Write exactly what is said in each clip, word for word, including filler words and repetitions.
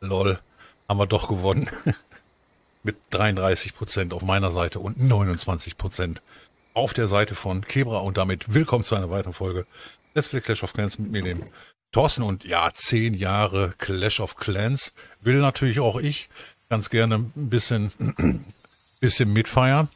Lol, haben wir doch gewonnen. Mit dreiunddreißig Prozent auf meiner Seite und neunundzwanzig Prozent auf der Seite von Kebra. Und damit willkommen zu einer weiteren Folge Let's Play Clash of Clans mit mir, dem Thorsten. Und ja, zehn Jahre Clash of Clans will natürlich auch ich ganz gerne ein bisschen, bisschen mitfeiern.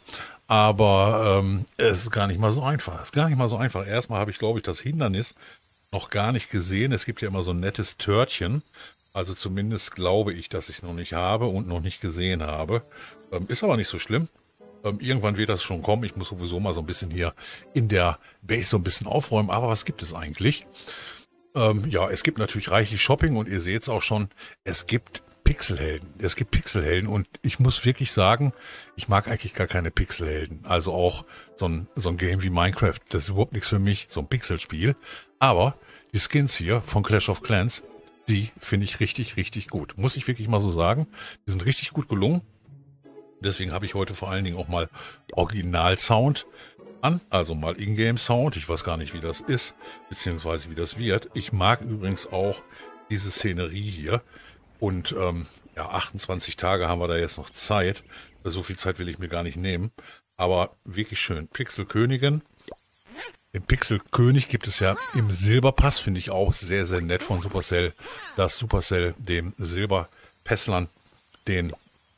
Aber ähm, es ist gar nicht mal so einfach. Es ist gar nicht mal so einfach. Erstmal habe ich, glaube ich, das Hindernis noch gar nicht gesehen. Es gibt ja immer so ein nettes Törtchen. Also zumindest glaube ich, dass ich es noch nicht habe und noch nicht gesehen habe. Ähm, ist aber nicht so schlimm. Ähm, irgendwann wird das schon kommen. Ich muss sowieso mal so ein bisschen hier in der Base so ein bisschen aufräumen. Aber was gibt es eigentlich? Ähm, ja, es gibt natürlich reichlich Shopping und ihr seht es auch schon. Es gibt Pixelhelden. Es gibt Pixelhelden und ich muss wirklich sagen, ich mag eigentlich gar keine Pixelhelden. Also auch so ein, so ein Game wie Minecraft. Das ist überhaupt nichts für mich, so ein Pixelspiel. Aber die Skins hier von Clash of Clans, die finde ich richtig, richtig gut. Muss ich wirklich mal so sagen. Die sind richtig gut gelungen. Deswegen habe ich heute vor allen Dingen auch mal Original-Sound an. Also mal Ingame-Sound. Ich weiß gar nicht, wie das ist, beziehungsweise wie das wird. Ich mag übrigens auch diese Szenerie hier. Und ähm, ja, achtundzwanzig Tage haben wir da jetzt noch Zeit. So viel Zeit will ich mir gar nicht nehmen. Aber wirklich schön. Pixelkönigin. Den Pixelkönig gibt es ja im Silberpass, finde ich auch sehr, sehr nett von Supercell, dass Supercell dem Silberpässlern den,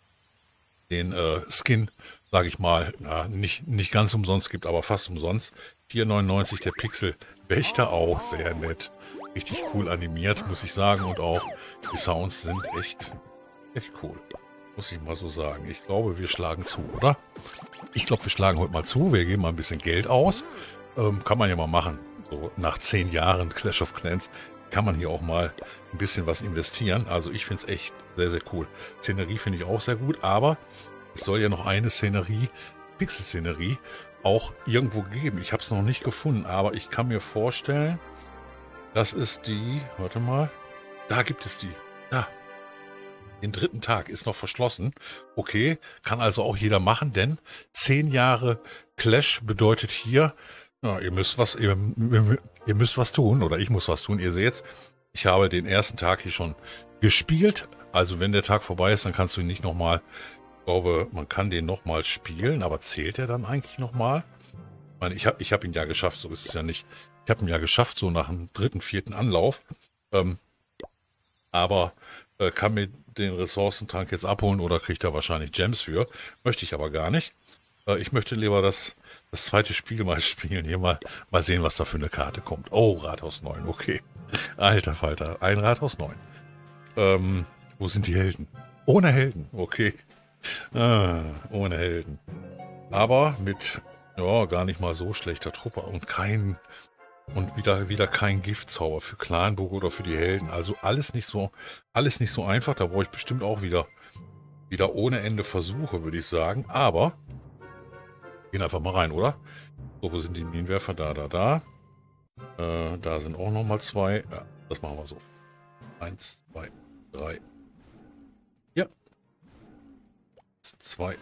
den äh, Skin, sage ich mal, na, nicht, nicht ganz umsonst gibt, aber fast umsonst. vier neunundneunzig der Pixelwächter, auch sehr nett. Richtig cool animiert, muss ich sagen. Und auch die Sounds sind echt, echt cool. Muss ich mal so sagen. Ich glaube, wir schlagen zu, oder? Ich glaube, wir schlagen heute mal zu. Wir geben mal ein bisschen Geld aus. Ähm, kann man ja mal machen. So nach zehn Jahren Clash of Clans kann man hier auch mal ein bisschen was investieren. Also ich finde es echt sehr, sehr cool. Szenerie finde ich auch sehr gut. Aber es soll ja noch eine Szenerie, Pixel-Szenerie, auch irgendwo geben. Ich habe es noch nicht gefunden. Aber ich kann mir vorstellen, das ist die, warte mal, da gibt es die, da, den dritten Tag ist noch verschlossen. Okay, kann also auch jeder machen, denn zehn Jahre Clash bedeutet hier, ja, ihr müsst was, ihr, ihr müsst was tun, oder ich muss was tun, ihr seht's, ich habe den ersten Tag hier schon gespielt, also wenn der Tag vorbei ist, dann kannst du ihn nicht nochmal, ich glaube, man kann den nochmal spielen, aber zählt er dann eigentlich nochmal? Ich meine, ich habe ich hab ihn ja geschafft, so ist es ja nicht. Ich habe ihn ja geschafft, so nach dem dritten, vierten Anlauf. Ähm, aber äh, kann mir den Ressourcentrank jetzt abholen oder kriegt er wahrscheinlich Gems für. Möchte ich aber gar nicht. Äh, ich möchte lieber das, das zweite Spiel mal spielen. Hier mal, mal sehen, was da für eine Karte kommt. Oh, Rathaus neun, okay. Alter Falter, ein Rathaus neun. Ähm, wo sind die Helden? Ohne Helden, okay. Ah, ohne Helden. Aber mit, ja, gar nicht mal so schlechter Truppe und kein... Und wieder, wieder kein Giftzauber für Clanburg oder für die Helden. Also alles nicht so, alles nicht so einfach. Da brauche ich bestimmt auch wieder, wieder ohne Ende Versuche, würde ich sagen. Aber gehen einfach mal rein, oder? So, wo sind die Minenwerfer? Da, da, da. Äh, da sind auch nochmal zwei. Ja, das machen wir so. Eins, zwei, drei. Ja. Zwei.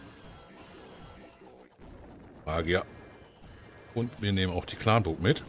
Magier. Und wir nehmen auch die Clanburg mit.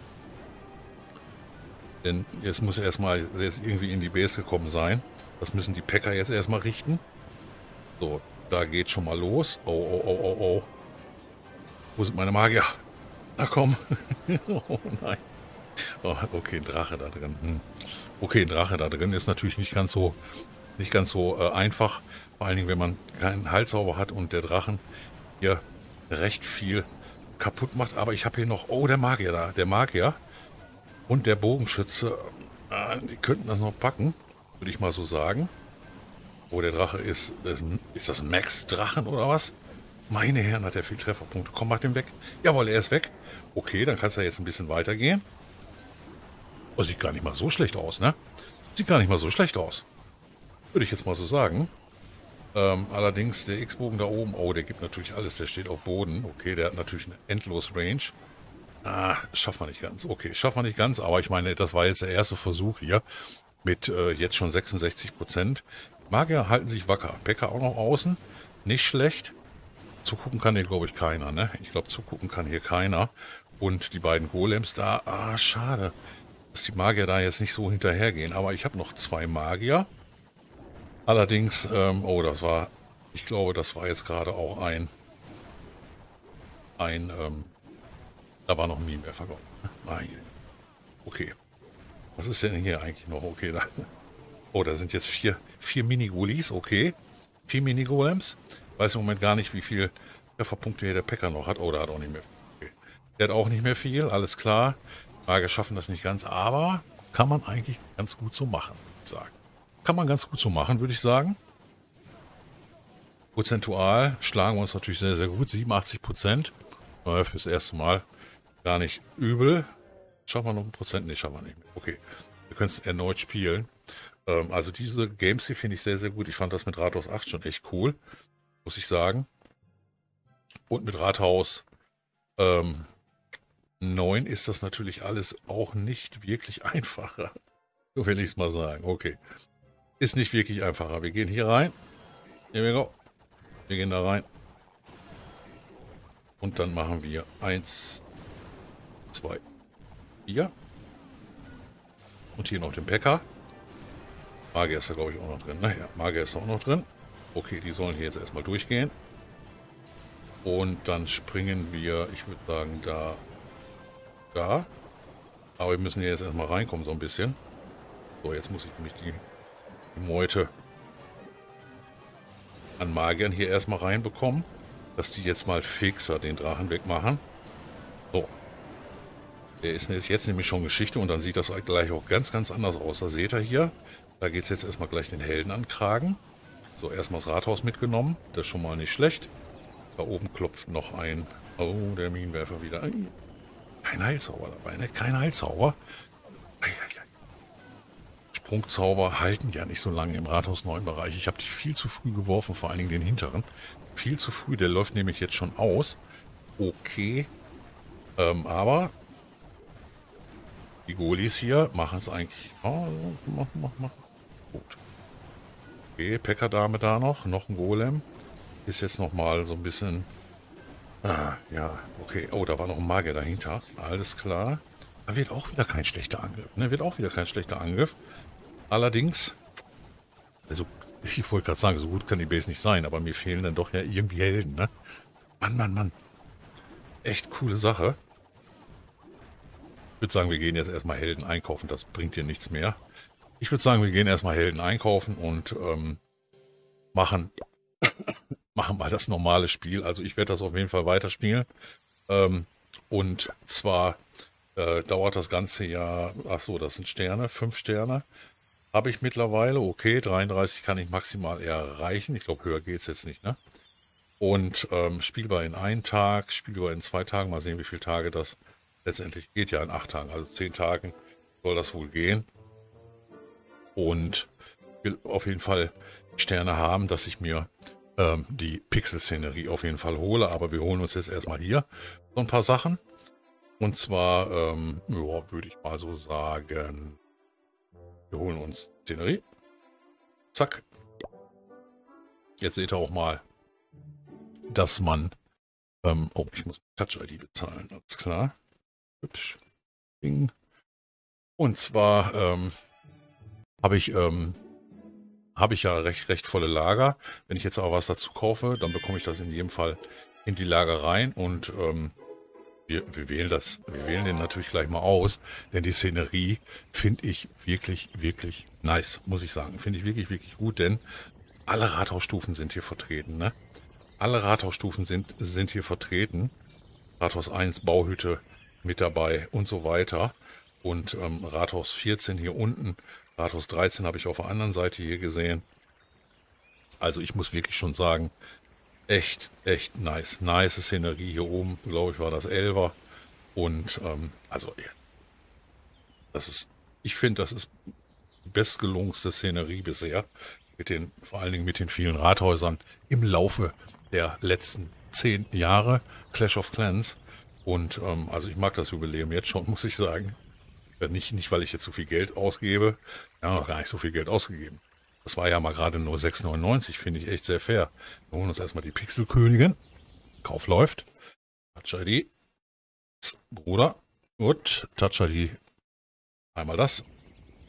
Denn jetzt muss er erstmal jetzt irgendwie in die Base gekommen sein. Das müssen die Packer jetzt erstmal richten. So, da geht schon mal los. Oh, oh, oh, oh, oh. Wo sind meine Magier? Na komm. Oh nein. Oh, okay, ein Drache da drin. Hm. Okay, ein Drache da drin ist natürlich nicht ganz so, nicht ganz so äh, einfach. Vor allen Dingen, wenn man keinen Heilzauber hat und der Drachen hier recht viel kaputt macht. Aber ich habe hier noch... Oh, der Magier da. Der Magier. Und der Bogenschütze, äh, die könnten das noch packen, würde ich mal so sagen. Oh, der Drache ist, ist, ist das Max-Drachen oder was? Meine Herren, hat er viel Trefferpunkte. Komm, mach den weg. Jawohl, er ist weg. Okay, dann kann es ja jetzt ein bisschen weitergehen. Oh, sieht gar nicht mal so schlecht aus, ne? Sieht gar nicht mal so schlecht aus. Würde ich jetzt mal so sagen. Ähm, allerdings der X-Bogen da oben, oh, der gibt natürlich alles. Der steht auf Boden. Okay, der hat natürlich eine endlos Range. Ah, schaffen wir nicht ganz. Okay, schaffen wir nicht ganz, aber ich meine, das war jetzt der erste Versuch hier mit äh, jetzt schon sechsundsechzig Prozent. Magier halten sich wacker. Bäcker auch noch außen. Nicht schlecht. Zugucken kann hier, glaube ich, keiner, ne? Ich glaube, zugucken kann hier keiner. Und die beiden Golems da, ah, schade, dass die Magier da jetzt nicht so hinterhergehen. Aber ich habe noch zwei Magier. Allerdings, ähm, oh, das war, ich glaube, das war jetzt gerade auch ein, ein, ähm, da war noch ein Minenwerfer, glaube ich. Ah, hier. Okay. Was ist denn hier eigentlich noch? Okay, da, oh, da sind jetzt vier, vier Mini-Gulis, okay. Vier Mini-Golems. Weiß im Moment gar nicht, wie viel Trefferpunkte hier der Packer noch hat. Oh, der hat auch nicht mehr viel. Okay. Der hat auch nicht mehr viel, alles klar. Magier schaffen das nicht ganz, aber kann man eigentlich ganz gut so machen, würde ich sagen. Kann man ganz gut so machen, würde ich sagen. Prozentual schlagen wir uns natürlich sehr, sehr gut. siebenundachtzig Prozent. Äh, fürs erste Mal gar nicht übel. Schaffen wir noch ein Prozent? Ne, schaffen wir nicht mehr. Okay. Wir können es erneut spielen. Ähm, also diese Games hier finde ich sehr, sehr gut. Ich fand das mit Rathaus acht schon echt cool. Muss ich sagen. Und mit Rathaus ähm, neun ist das natürlich alles auch nicht wirklich einfacher. So will ich es mal sagen. Okay. Ist nicht wirklich einfacher. Wir gehen hier rein. Here we go. Wir gehen da rein. Und dann machen wir eins, zwei, vier. Und hier noch den Packer. Magier ist da, glaube ich, auch noch drin. Naja, Magier ist da auch noch drin. Okay, die sollen hier jetzt erstmal durchgehen. Und dann springen wir, ich würde sagen, da, da. Aber wir müssen hier jetzt erstmal reinkommen, so ein bisschen. So, jetzt muss ich nämlich die, die Meute an Magiern hier erstmal reinbekommen. Dass die jetzt mal fixer den Drachen wegmachen. So. Der ist jetzt nämlich schon Geschichte und dann sieht das gleich auch ganz, ganz anders aus. Da seht ihr hier. Da geht es jetzt erstmal gleich den Helden ankragen. So, erstmal das Rathaus mitgenommen. Das ist schon mal nicht schlecht. Da oben klopft noch ein... Oh, der Minenwerfer wieder. Kein Heilzauber dabei, ne? Kein Heilzauber. Sprungzauber halten ja nicht so lange im Rathaus neun Bereich. Ich habe die viel zu früh geworfen, vor allen Dingen den hinteren. Viel zu früh, der läuft nämlich jetzt schon aus. Okay. Ähm, aber die Golis hier machen es eigentlich... Oh, mach, mach, mach. Gut. Okay, Packer-Dame da noch. Noch ein Golem. Ist jetzt nochmal so ein bisschen... Ah, ja, okay. Oh, da war noch ein Magier dahinter. Alles klar. Da wird auch wieder kein schlechter Angriff. Ne? Wird auch wieder kein schlechter Angriff. Allerdings... Also, ich wollte gerade sagen, so gut kann die Base nicht sein, aber mir fehlen dann doch ja irgendwie Helden, ne? Mann, Mann, Mann. Echt coole Sache. Ich würde sagen, wir gehen jetzt erstmal Helden einkaufen. Das bringt dir nichts mehr. Ich würde sagen, wir gehen erstmal Helden einkaufen und ähm, machen, machen mal das normale Spiel. Also ich werde das auf jeden Fall weiterspielen. Ähm, und zwar äh, dauert das Ganze ja, ach so, das sind Sterne, fünf Sterne. Habe ich mittlerweile, okay, dreiunddreißig kann ich maximal erreichen. Ich glaube, höher geht es jetzt nicht, ne? Und ähm, spielbar in einem Tag, spielbar in zwei Tagen. Mal sehen, wie viele Tage das letztendlich geht. Ja, in acht Tagen, also zehn Tagen soll das wohl gehen. Und ich will auf jeden Fall Sterne haben, dass ich mir ähm, die Pixel-Szenerie auf jeden Fall hole. Aber wir holen uns jetzt erstmal hier so ein paar Sachen. Und zwar, ähm, ja, würde ich mal so sagen... Wir holen uns Szenerie. Zack. Jetzt seht ihr auch mal, dass man... Ähm, oh, ich muss Touch-I D bezahlen. Alles klar. Hübsch. Ding. Und zwar ähm, habe ich, ähm, habe ich ja recht, recht volle Lager. Wenn ich jetzt aber was dazu kaufe, dann bekomme ich das in jedem Fall in die Lager rein. Und ähm, Wir, wir, wählen das, wir wählen den natürlich gleich mal aus, denn die Szenerie finde ich wirklich, wirklich nice, muss ich sagen. Finde ich wirklich, wirklich gut, denn alle Rathausstufen sind hier vertreten. Ne? Alle Rathausstufen sind, sind hier vertreten. Rathaus eins, Bauhütte mit dabei und so weiter. Und ähm, Rathaus vierzehn hier unten, Rathaus dreizehn habe ich auf der anderen Seite hier gesehen. Also ich muss wirklich schon sagen, echt, echt nice. Nice Szenerie hier oben, glaube ich, war das Elfer. Und, ähm, also, ja, das ist, ich finde, das ist die bestgelungenste Szenerie bisher. Mit den, vor allen Dingen mit den vielen Rathäusern im Laufe der letzten zehn Jahre Clash of Clans. Und, ähm, also ich mag das Jubiläum jetzt schon, muss ich sagen. Nicht, nicht, weil ich jetzt so viel Geld ausgebe. Ja, noch gar nicht so viel Geld ausgegeben. Das war ja mal gerade nur sechs neunundneunzig, finde ich echt sehr fair. Wir holen uns erstmal die Pixelkönigin. Kauf läuft. Touch-I D. Bruder. Gut. Touch-I D. Einmal das.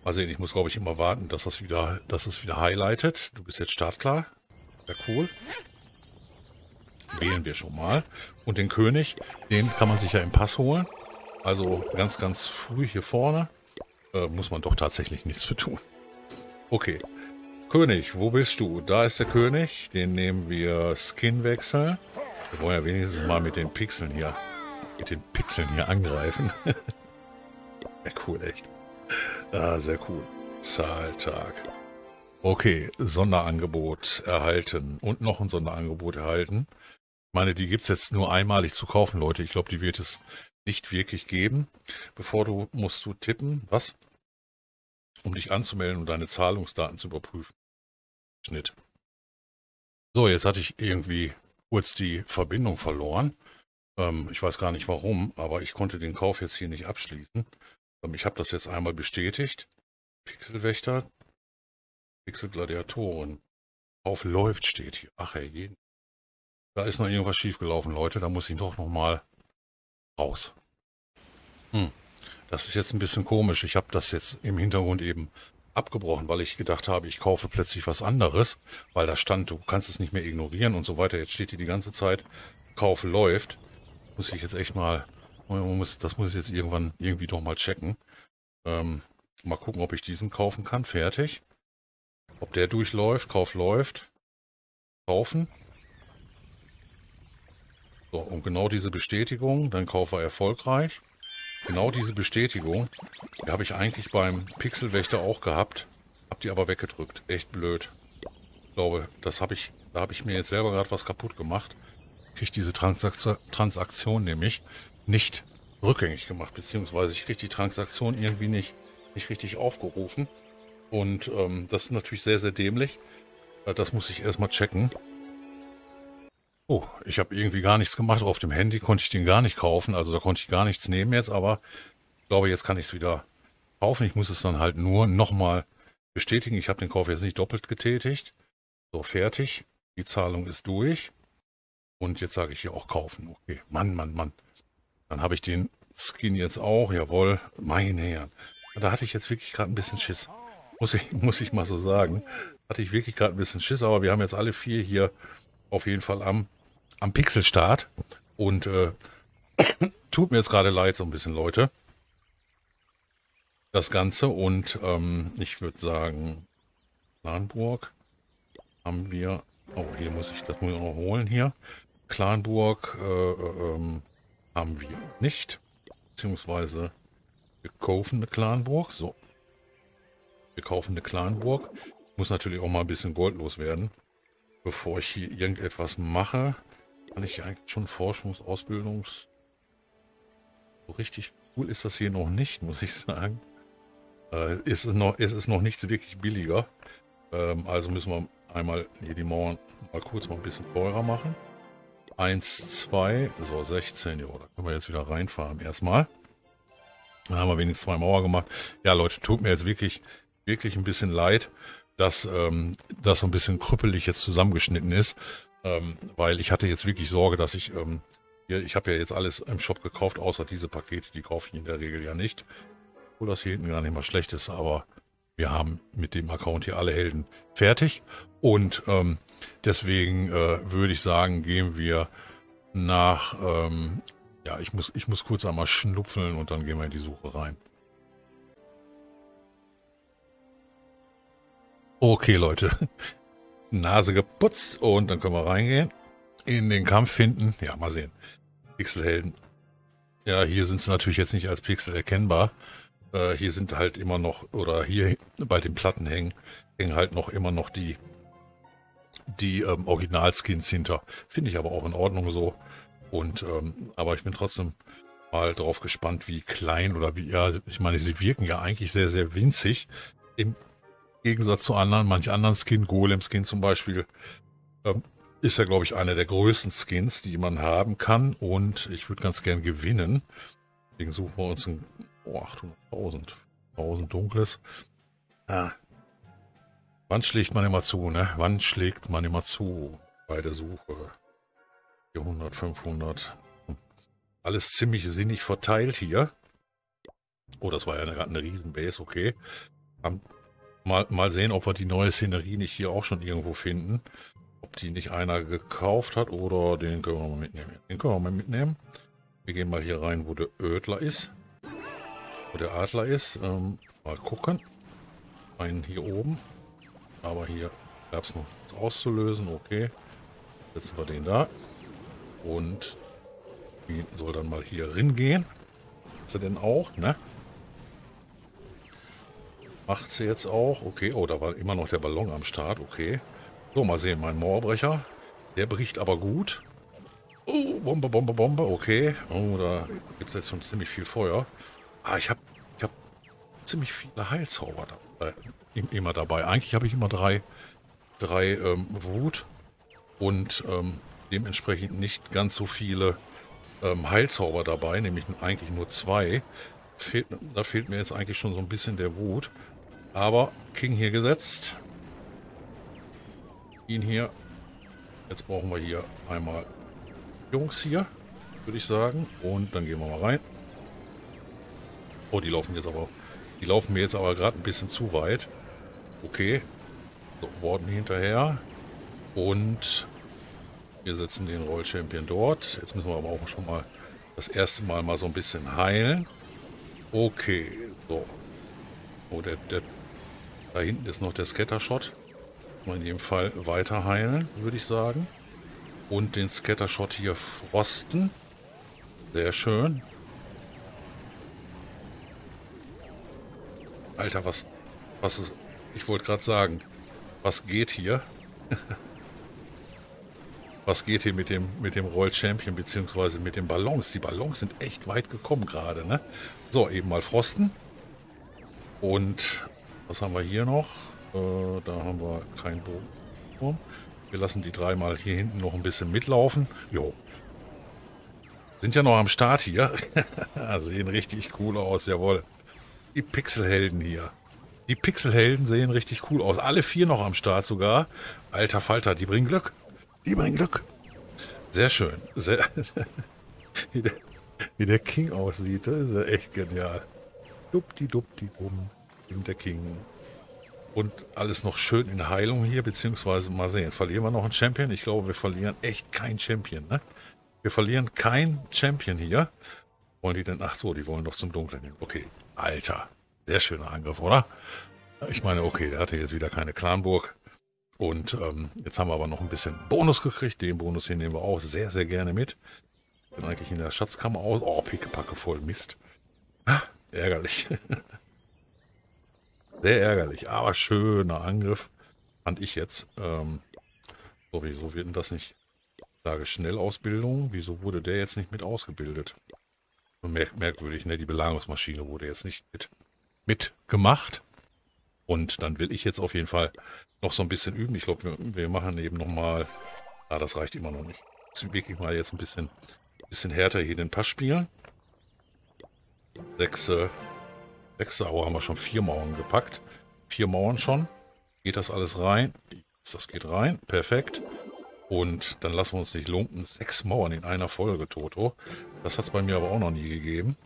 Mal sehen, ich muss, glaube ich, immer warten, dass das wieder, dass es wieder highlightet. Du bist jetzt startklar. Sehr cool. Wählen wir schon mal. Und den König, den kann man sich ja im Pass holen. Also ganz, ganz früh hier vorne. Äh, muss man doch tatsächlich nichts für tun. Okay. König, wo bist du? Da ist der König. Den nehmen wir Skin wechseln. Wir wollen ja wenigstens mal mit den Pixeln hier, mit den Pixeln hier angreifen. Ja, cool, echt. Ah, sehr cool. Zahltag. Okay, Sonderangebot erhalten und noch ein Sonderangebot erhalten. Ich meine, die gibt es jetzt nur einmalig zu kaufen, Leute. Ich glaube, die wird es nicht wirklich geben. Bevor du musst du tippen, was? Um dich anzumelden und deine Zahlungsdaten zu überprüfen. Schnitt. So, jetzt hatte ich irgendwie kurz die Verbindung verloren. Ähm, ich weiß gar nicht warum, aber ich konnte den Kauf jetzt hier nicht abschließen. Ähm, ich habe das jetzt einmal bestätigt. Pixelwächter, Pixelgladiatoren. Kauf läuft steht hier. Ach hey, da ist noch irgendwas schiefgelaufen, Leute. Da muss ich doch noch mal raus. Hm. Das ist jetzt ein bisschen komisch. Ich habe das jetzt im Hintergrund eben abgebrochen, weil ich gedacht habe, ich kaufe plötzlich was anderes, weil da stand, du kannst es nicht mehr ignorieren und so weiter. Jetzt steht hier die ganze Zeit, Kauf läuft. Muss ich jetzt echt mal, das muss ich jetzt irgendwann irgendwie doch mal checken. Ähm, mal gucken, ob ich diesen kaufen kann. Fertig. Ob der durchläuft. Kauf läuft. Kaufen. So, und genau diese Bestätigung, dann Kauf war erfolgreich. Genau diese Bestätigung, die habe ich eigentlich beim Pixelwächter auch gehabt, habe die aber weggedrückt. Echt blöd. Ich glaube, das habe ich, da habe ich mir jetzt selber gerade was kaputt gemacht. Kriege diese Transakt Transaktion nämlich nicht rückgängig gemacht, beziehungsweise ich kriege die Transaktion irgendwie nicht, nicht richtig aufgerufen. Und ähm, das ist natürlich sehr, sehr dämlich. Das muss ich erstmal checken. Oh, ich habe irgendwie gar nichts gemacht. Auf dem Handy konnte ich den gar nicht kaufen. Also da konnte ich gar nichts nehmen jetzt. Aber ich glaube, jetzt kann ich es wieder kaufen. Ich muss es dann halt nur nochmal bestätigen. Ich habe den Kauf jetzt nicht doppelt getätigt. So, fertig. Die Zahlung ist durch. Und jetzt sage ich hier auch kaufen. Okay, Mann, Mann, Mann. Dann habe ich den Skin jetzt auch. Jawohl, meine Herren. Da hatte ich jetzt wirklich gerade ein bisschen Schiss. Muss ich, muss ich mal so sagen. Hatte ich wirklich gerade ein bisschen Schiss. Aber wir haben jetzt alle vier hier auf jeden Fall am, am Pixelstart. Und äh, tut mir jetzt gerade leid, so ein bisschen, Leute. Das Ganze. Und ähm, ich würde sagen, Clanburg haben wir. Oh, hier muss ich, das muss ich auch noch holen hier. Clanburg äh, ähm, haben wir nicht. Beziehungsweise wir kaufen eine Clanburg. So. Wir kaufen eine Clanburg. Muss natürlich auch mal ein bisschen Gold loswerden. Bevor ich hier irgendetwas mache, kann ich eigentlich schon Forschungs-, Ausbildungs... So richtig cool ist das hier noch nicht, muss ich sagen. Äh, ist es, noch, ist es noch nichts wirklich billiger. Ähm, also müssen wir einmal hier die Mauern mal kurz mal ein bisschen teurer machen. eins, zwei, so sechzehn, ja, da können wir jetzt wieder reinfahren erstmal. Dann haben wir wenigstens zwei Mauer gemacht. Ja, Leute, tut mir jetzt wirklich, wirklich ein bisschen leid, dass ähm, das so ein bisschen krüppelig jetzt zusammengeschnitten ist, ähm, weil ich hatte jetzt wirklich Sorge, dass ich, ähm, hier, ich habe ja jetzt alles im Shop gekauft, außer diese Pakete, die kaufe ich in der Regel ja nicht. Obwohl das hier hinten gar nicht mal schlecht ist, aber wir haben mit dem Account hier alle Helden fertig und ähm, deswegen äh, würde ich sagen, gehen wir nach, ähm, ja, ich muss, ich muss kurz einmal schnupfeln und dann gehen wir in die Suche rein. Okay, Leute. Nase geputzt und dann können wir reingehen. In den Kampf finden. Ja, mal sehen. Pixelhelden. Ja, hier sind sie natürlich jetzt nicht als Pixel erkennbar. Äh, hier sind halt immer noch, oder hier bei den Platten hängen, hängen halt noch immer noch die, die ähm, Original-Skins hinter. Finde ich aber auch in Ordnung so. Und, ähm, aber ich bin trotzdem mal drauf gespannt, wie klein oder wie, ja, ich meine, sie wirken ja eigentlich sehr, sehr winzig. Im Gegensatz zu anderen, manch anderen Skin, Golem-Skin zum Beispiel, ähm, ist ja, glaube ich, einer der größten Skins, die man haben kann. Und ich würde ganz gern gewinnen. Deswegen suchen wir uns ein oh, achthunderttausend. tausend dunkles. Ah. Wann schlägt man immer zu, ne? Wann schlägt man immer zu bei der Suche? vierhundert, fünfhundert. Alles ziemlich sinnig verteilt hier. Oh, das war ja gerade eine Riesenbase, okay. Mal, mal sehen, ob wir die neue Szenerie nicht hier auch schon irgendwo finden. Ob die nicht einer gekauft hat oder den können wir mal mitnehmen. Den können wir mal mitnehmen. Wir gehen mal hier rein, wo der Ödler ist. Wo der Adler ist. Ähm, mal gucken. Einen hier oben. Aber hier gab es noch was auszulösen. Okay. Setzen wir den da. Und die soll dann mal hier rein gehen. Hat sie denn auch, ne? Macht sie jetzt auch. Okay, oh, da war immer noch der Ballon am Start. Okay. So, mal sehen, mein Mauerbrecher. Der bricht aber gut. Oh, Bombe, Bombe, Bombe. Okay. Oh, da gibt es jetzt schon ziemlich viel Feuer. Ah, ich habe ich hab ziemlich viele Heilzauber dabei, immer dabei. Eigentlich habe ich immer drei, drei ähm, Wut und ähm, dementsprechend nicht ganz so viele ähm, Heilzauber dabei, nämlich eigentlich nur zwei. Fehlt, da fehlt mir jetzt eigentlich schon so ein bisschen der Wut. Aber King hier gesetzt. Ihn hier. Jetzt brauchen wir hier einmal Jungs hier, würde ich sagen. Und dann gehen wir mal rein. Oh, die laufen jetzt aber, die laufen mir jetzt aber gerade ein bisschen zu weit. Okay. So, Warden hinterher. Und wir setzen den Roll Champion dort. Jetzt müssen wir aber auch schon mal das erste Mal mal so ein bisschen heilen. Okay, so. Oh, der, der, da hinten ist noch der Scattershot. In jedem Fall weiter heilen, würde ich sagen. Und den Scattershot hier frosten. Sehr schön. Alter, was, was ist, ich wollte gerade sagen, was geht hier? Was geht hier mit dem, mit dem Roll Champion beziehungsweise mit den Ballons? Die Ballons sind echt weit gekommen gerade, ne? So, eben mal frosten. Und was haben wir hier noch? Äh, da haben wir keinen Bogen. Wir lassen die drei mal hier hinten noch ein bisschen mitlaufen. Jo. Sind ja noch am Start hier. Sehen richtig cool aus, jawohl. Die Pixelhelden hier. Die Pixelhelden sehen richtig cool aus. Alle vier noch am Start sogar. Alter Falter, die bringen Glück. Die bringen Glück. Sehr schön. Sehr wie, der, wie der King aussieht, das ist ja echt genial. Dupdi-dupdi-dum. Der King. Und alles noch schön in Heilung hier, beziehungsweise mal sehen. Verlieren wir noch einen Champion? Ich glaube, wir verlieren echt keinen Champion, ne? Wir verlieren keinen Champion hier. Wollen die denn? Ach so, die wollen doch zum Dunklen hin. Okay. Alter. Sehr schöner Angriff, oder? Ich meine, okay, der hatte jetzt wieder keine Clanburg. Und ähm, jetzt haben wir aber noch ein bisschen Bonus gekriegt. Den Bonus hier nehmen wir auch sehr, sehr gerne mit. Bin eigentlich in der Schatzkammer aus. Oh, pickepacke voll Mist. Ah, ärgerlich. Sehr ärgerlich, aber schöner Angriff. Fand ich jetzt. Ähm, so, wieso wird denn das nicht? Sage Schnellausbildung. Wieso wurde der jetzt nicht mit ausgebildet? Merk merkwürdig, ne? Die Belagerungsmaschine wurde jetzt nicht mit, mit gemacht. Und dann will ich jetzt auf jeden Fall noch so ein bisschen üben. Ich glaube, wir, wir machen eben nochmal. Ah, das reicht immer noch nicht. Jetzt wirklich mal jetzt ein bisschen, bisschen härter hier den Pass spielen. Sechs, äh, sechs Sauer haben wir schon vier Mauern gepackt. Vier Mauern schon. Geht das alles rein? Das geht rein. Perfekt. Und dann lassen wir uns nicht lumpen. Sechs Mauern in einer Folge, Toto. Das hat es bei mir aber auch noch nie gegeben.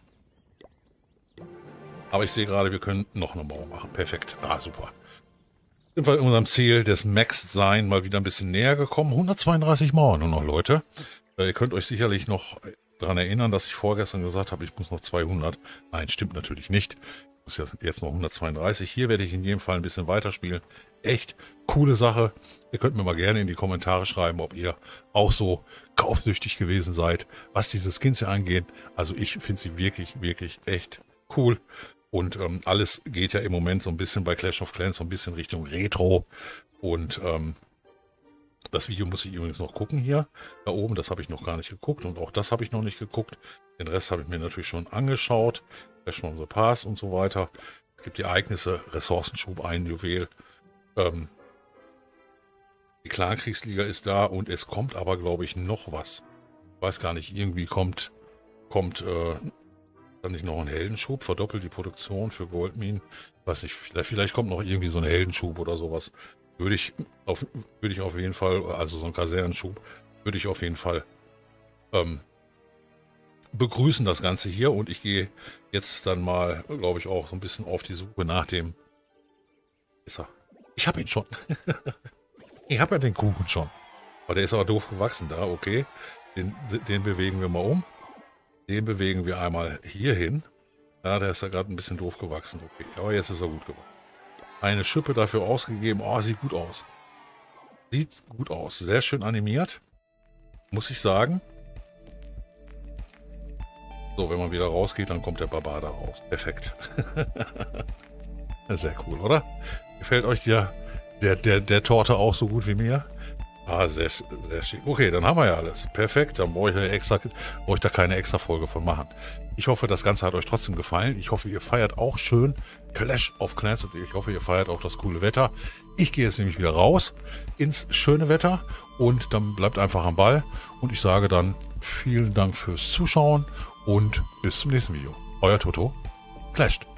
Aber ich sehe gerade, wir können noch eine Mauer machen. Perfekt. Ah, super. Sind wir in unserem Ziel des Maxed-Sein mal wieder ein bisschen näher gekommen. hundertzweiunddreißig Mauern nur noch, Leute. Äh, ihr könnt euch sicherlich noch daran erinnern, dass ich vorgestern gesagt habe, ich muss noch zweihundert. Nein, stimmt natürlich nicht. Ich muss jetzt noch hundertzweiunddreißig. Hier werde ich in jedem Fall ein bisschen weiterspielen. Echt coole Sache. Ihr könnt mir mal gerne in die Kommentare schreiben, ob ihr auch so kaufsüchtig gewesen seid, was diese Skins hier angeht. Also ich finde sie wirklich, wirklich echt cool. Und ähm, alles geht ja im Moment so ein bisschen bei Clash of Clans so ein bisschen Richtung Retro. Und ähm, das Video muss ich übrigens noch gucken hier. Da oben, das habe ich noch gar nicht geguckt. Und auch das habe ich noch nicht geguckt. Den Rest habe ich mir natürlich schon angeschaut. Clash of the Pass und so weiter. Es gibt die Ereignisse, Ressourcenschub, ein Juwel. Ähm, die Clankriegsliga ist da und es kommt aber, glaube ich, noch was. Ich weiß gar nicht, irgendwie kommt, kommt äh, dann nicht noch ein Heldenschub, verdoppelt die Produktion für Goldminen. Weiß nicht, vielleicht, vielleicht kommt noch irgendwie so ein Heldenschub oder sowas. Würde ich auf, würde ich auf jeden Fall, also so ein Kasernenschub, würde ich auf jeden Fall ähm, begrüßen, das Ganze hier. Und ich gehe jetzt dann mal, glaube ich, auch so ein bisschen auf die Suche nach dem Ist er. Ich habe ihn schon. Ich habe ja den Kuchen schon. Aber der ist aber doof gewachsen da, okay. Den, den bewegen wir mal um. Den bewegen wir einmal hier hin. Ja, der ist ja gerade ein bisschen doof gewachsen. Okay, aber jetzt ist er gut gewachsen. Eine Schippe dafür ausgegeben. Oh, sieht gut aus. Sieht gut aus. Sehr schön animiert. Muss ich sagen. So, wenn man wieder rausgeht, dann kommt der Barbar da raus. Perfekt. Sehr cool, oder? Gefällt euch der, der, der, der Torte auch so gut wie mir? Ah, sehr, sehr schick. Okay, dann haben wir ja alles. Perfekt, dann brauche ich, extra, brauche ich da keine extra Folge von machen. Ich hoffe, das Ganze hat euch trotzdem gefallen. Ich hoffe, ihr feiert auch schön Clash of Clans und ich hoffe, ihr feiert auch das coole Wetter. Ich gehe jetzt nämlich wieder raus ins schöne Wetter und dann bleibt einfach am Ball. Und ich sage dann vielen Dank fürs Zuschauen und bis zum nächsten Video. Euer Toto clasht.